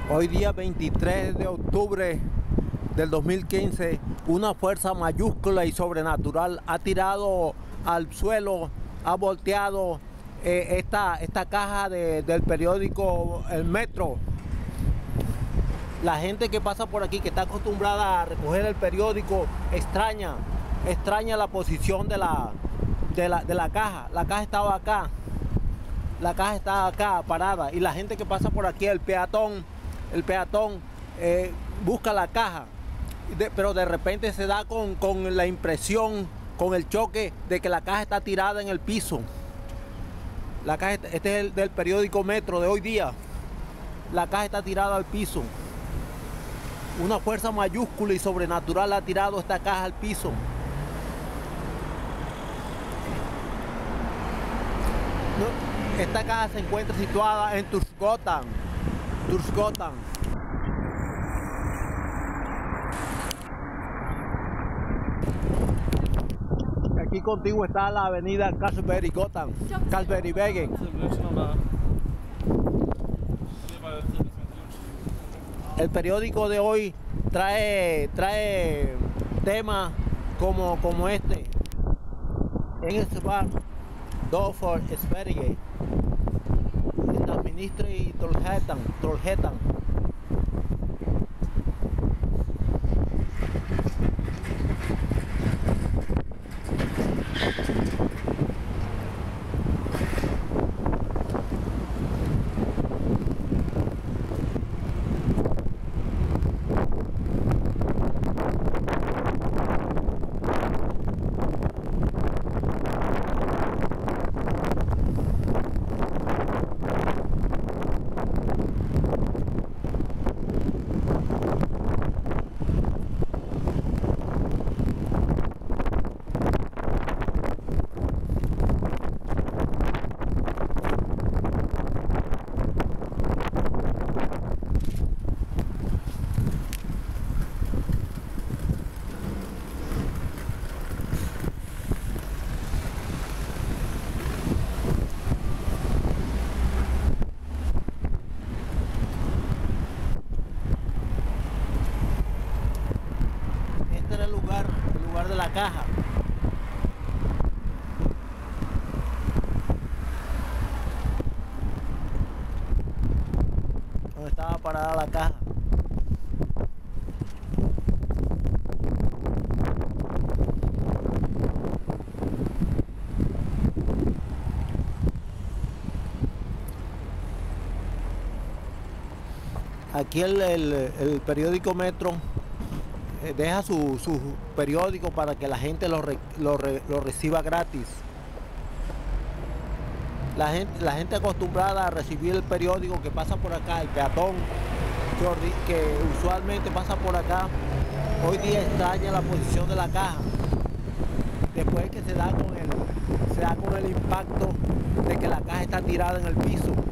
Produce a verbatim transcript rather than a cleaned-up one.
Hoy día veintitrés de octubre del dos mil quince, una fuerza mayúscula y sobrenatural ha tirado al suelo, ha volteado eh, esta, esta caja de, del periódico El Metro. La gente que pasa por aquí, que está acostumbrada a recoger el periódico, extraña, extraña la posición de la, de la, de la caja. La caja estaba acá, la caja estaba acá parada, y la gente que pasa por aquí, el peatón, el peatón eh, busca la caja, de, pero de repente se da con, con la impresión, con el choque de que la caja está tirada en el piso. La caja, este es el del periódico Metro de hoy día. La caja está tirada al piso. Una fuerza mayúscula y sobrenatural ha tirado esta caja al piso. Esta caja se encuentra situada en Turzgotan. Turzgotan. Aquí contigo está la avenida Karlsberg-Gotan, Karlsberg-Wegen. El periódico de hoy trae, trae temas como, como este. Engelsbach, Dorfer, Sverige, esta ministra y Trollhättan, Trollhättan. El lugar, el lugar de la caja. Donde estaba parada la caja. Aquí el, el, el periódico Metro deja su, su periódico para que la gente lo, re, lo, re, lo reciba gratis. La gente, la gente acostumbrada a recibir el periódico que pasa por acá, el peatón que, que usualmente pasa por acá, hoy día extraña la posición de la caja. Después que se da con el, se da con el impacto de que la caja está tirada en el piso.